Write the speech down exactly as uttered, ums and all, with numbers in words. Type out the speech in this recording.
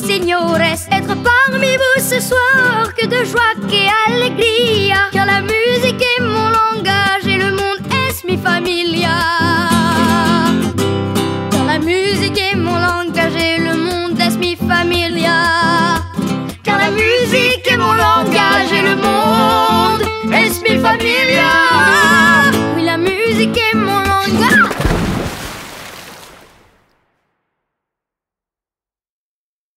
señores, être parmi vous ce soir, que de joie, que alegría, car la musique est mon langage et le monde es mi familia. Car la musique est mon langage et le monde es mi familia. Car la musique est mon langage et le monde es mi familia.